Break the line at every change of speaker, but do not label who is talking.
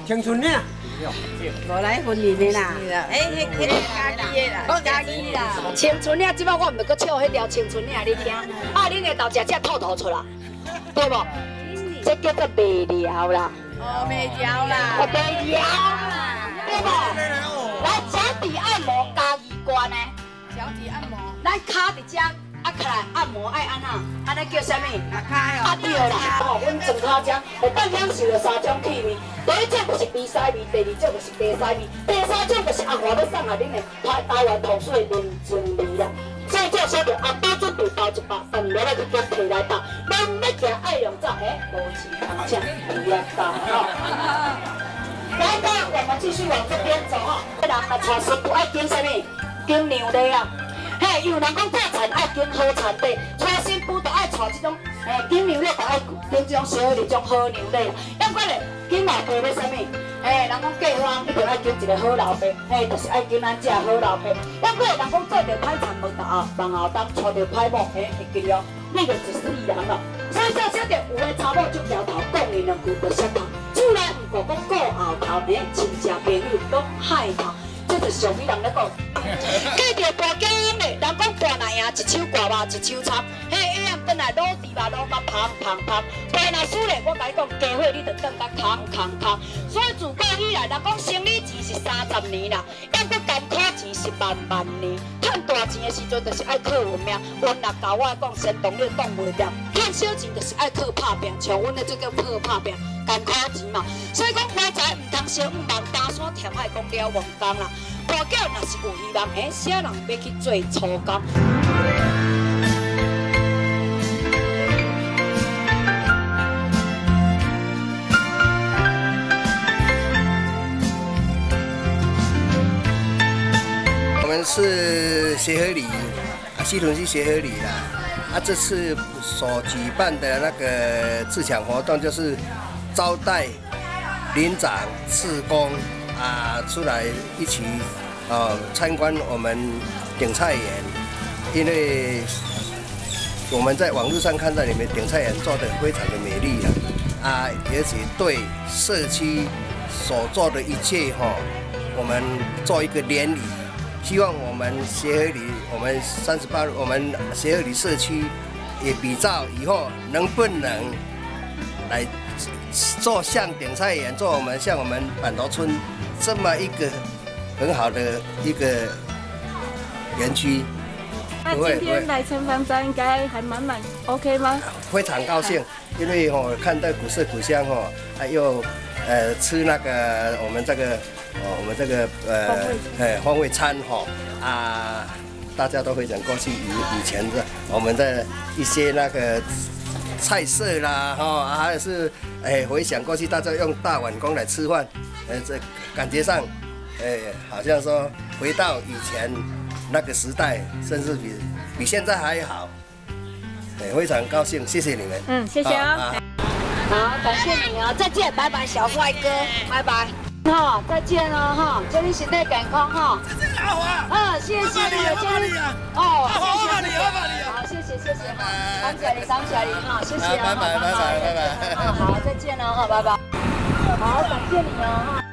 青春呢？
无来婚礼的啦，迄个家己的啦，家己啦。
青春岭，即摆我毋着搁唱迄条青春岭，你听。啊，恁下头食只吐吐出来，对无？这叫做袂聊啦。
哦，袂聊啦。
哦，袂聊，对无？来，脚底按摩加二关呢？
脚底按摩。
咱骹伫遮。啊，起来按摩爱安怎？安尼叫啥物？
啊
对啦，哦，阮床骹遮会当享受着3种气味，第一种就是鼻塞味，第二种就是地塞味，第三种就是阿外要送来恁的台湾糖水莲情味啦。所以这写着阿爸准备包一包，饭了就叫摕来倒，咱要行爱用走，无钱通吃，伊啊倒吼。来，我们继续往这边走吼。人啊，娶新妇爱拣啥物？拣娘礼啊。嘿，有人讲早餐爱拣好餐底，娶新妇都爱娶这种，拣娘礼就爱拣这种小的种好娘礼。要过来拣老爸要啥物？人讲嫁妆一定爱拣一个好老爸，就是爱拣咱这好老爸。要过来人讲做着歹田无大后，望后当娶着歹某，会记了，那个就是世人了。所以这写着有的查某就摇头，讲你两句就舌头，厝内毋过讲顾后头，亲戚朋友讲害头。这就是上美人咧讲，记着跋假音咧，人讲跋哪样，一手挂肉，一手插，嘿，下暗转来卤猪肉，卤到芳芳芳。跋若输咧，我甲你讲，家伙你着转甲空空空。所以自古以来，人讲生理钱是30年啦，要搁艰苦钱是万万年。赚大钱的时阵，就是爱靠运命。阮若甲我讲，先动你动袂掉；赚小钱，就是爱靠打拼。像阮的这叫靠打拼。艰苦钱嘛，所以讲花财唔通烧，唔忙打山填海讲了王工啦。大囝若是有希望，啥人要去做粗工？
我们是协和里西屯区协和里啦，这次所举办的那个自强活动就是招待林长、志工出来一起参观我们顶菜园，因为我们在网络上看到你们顶菜园做得非常的美丽而且对社区所做的一切我们做一个联谊，希望我们协和里，我们38路，我们协和里社区也比照以后能不能来做像顶菜园，做像我们板头村这么一个很好的一个园区。
那今天来城隍站应该还满 OK 吗？
非常高兴，因为看到古色古香还有吃那个我们这个风味餐大家都非常高兴。以前的我们的一些那个菜色啦还是回想过去大家用大碗公来吃饭，这感觉上好像说回到以前那个时代，甚至比现在还好。非常高兴，谢谢你们。
谢谢啊。
好，感谢你哦，再见，拜拜，小帅哥，拜拜。再见哦祝你身体健康
这是老啊。
谢谢你，祝你
谢谢。
好，谢谢，感谢你谢谢
拜拜。
好，再见了拜拜。好，感谢你哦